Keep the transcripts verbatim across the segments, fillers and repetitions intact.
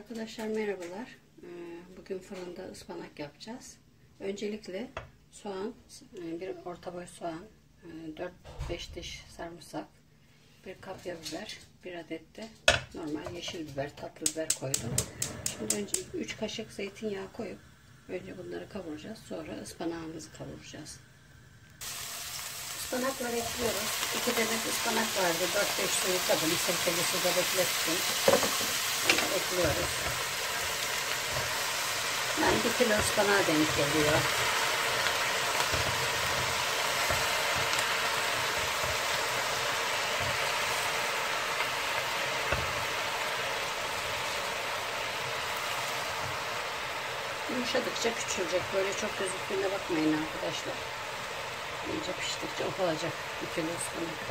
Arkadaşlar merhabalar. Bugün fırında ıspanak yapacağız. Öncelikle soğan, bir orta boy soğan, dört beş diş sarımsak, bir kapya biber, bir adet de normal yeşil biber, tatlı biber koydum. Şimdi önce üç kaşık zeytinyağı koyup önce bunları kavuracağız. Sonra ıspanağımızı kavuracağız. Ispanakları ekliyoruz. iki demet ıspanak vardı. dört beş suyu yıkadım. Sirkeli suda beklettim. Ekliyoruz. Yani bir kilo ıspanağa denk geliyor. Yumuşadıkça küçülecek. Böyle çok gözüktüğüne bakmayın arkadaşlar. İyice piştikçe ufalacak bir kilo ıspanak.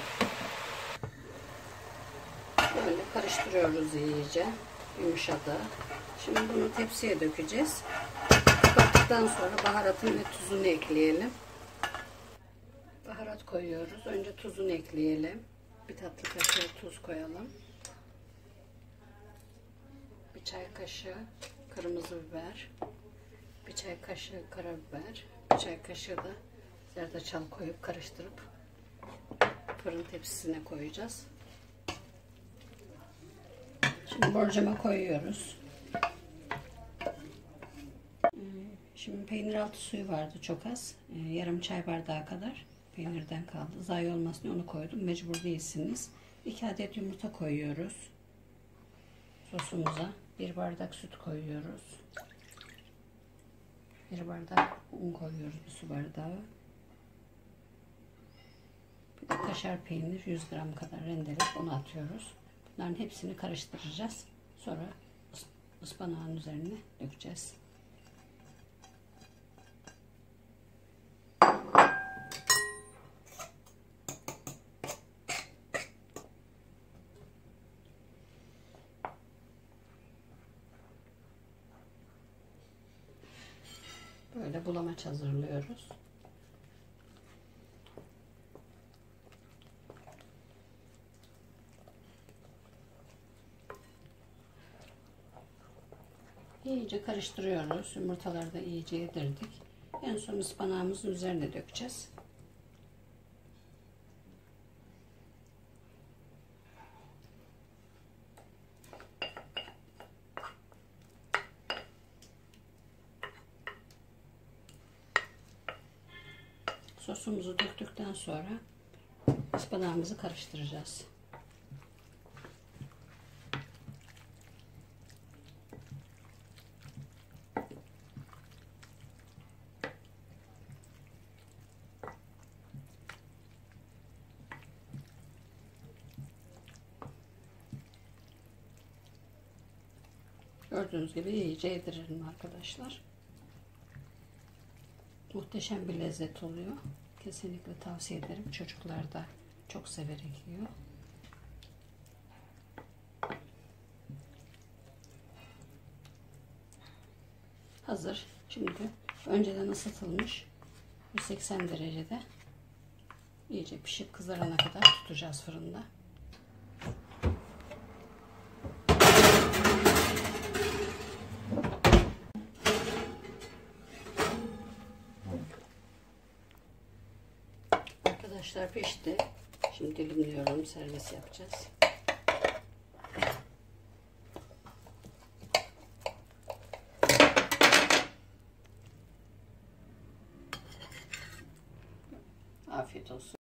Böyle karıştırıyoruz iyice. Yumuşadı. Şimdi bunu tepsiye dökeceğiz. Kapattıktan sonra baharatını ve tuzunu ekleyelim. Baharat koyuyoruz. Önce tuzunu ekleyelim. Bir tatlı kaşığı tuz koyalım. Bir çay kaşığı kırmızı biber. Bir çay kaşığı karabiber. Bir çay kaşığı da zerdeçal koyup karıştırıp fırın tepsisine koyacağız. Şimdi borcama koyuyoruz. Şimdi peynir altı suyu vardı çok az. Yarım çay bardağı kadar peynirden kaldı. Zayi olmasın diye onu koydum. Mecbur değilsiniz. iki adet yumurta koyuyoruz. Sosumuza bir bardak süt koyuyoruz. Bir bardak un koyuyoruz, bir su bardağı. Bir de kaşar peynir yüz gram kadar rendeleyip onu atıyoruz. Bunların hepsini karıştıracağız. Sonra ıspanağın üzerine dökeceğiz. Böyle bulamaç hazırlıyoruz. İyice karıştırıyoruz. Yumurtaları da iyice yedirdik. En son ıspanağımızın üzerine dökeceğiz. Sosumuzu döktükten sonra ıspanağımızı karıştıracağız. Gördüğünüz gibi iyice yedirelim arkadaşlar. Muhteşem bir lezzet oluyor. Kesinlikle tavsiye ederim. Çocuklar da çok severek yiyor. Hazır. Şimdi önceden ısıtılmış yüz seksen derecede iyice pişip kızarana kadar tutacağız fırında. Arkadaşlar pişti. Şimdi dilimliyorum. Servis yapacağız. Afiyet olsun.